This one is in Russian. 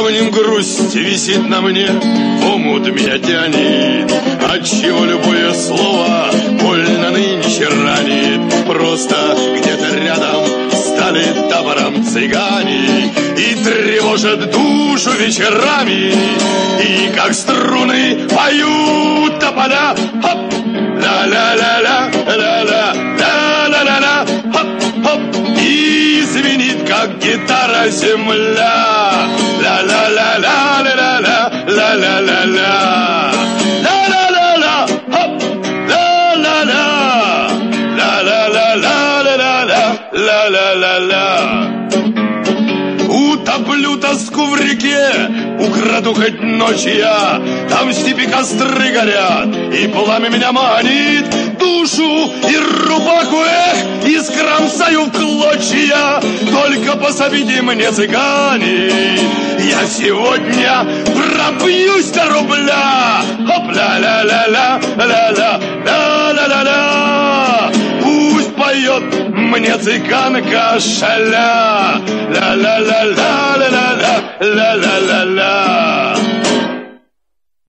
давним грусть висит на мне, в омут меня тянет, отчего любое слово больно нынче ранит. Просто где-то рядом стали табором цыгане и тревожат душу вечерами, и как струны поют тополя. Хоп! Ла-ла-ла-ла, ла-ла, ла-ла-ла-ла, хоп-хоп. И звенит, как гитара, земля. Ла-ла-ла-ла, ла-ла-ла, ла-ла-ла-ла. Ла-ла-ла-ла, хоп, ла-ла-ла. Ла-ла-ла-ла, ла-ла-ла, ла-ла-ла-ла. Утоплю тоску в реке, украду хоть ночью я. Там в степи костры горят, и пламя меня манит. Душу и рубаху, эх, и скромсаю в клочья. Только пособите мне, цыгане, я сегодня пропьюсь до рубля. Хоп, ла-ла-ла-ла, ла-ла, ла-ла-ла-ла. Пусть поет мне цыганка шаля. Ла-ла-ла-ла, ла-ла-ла, ла-ла-ла.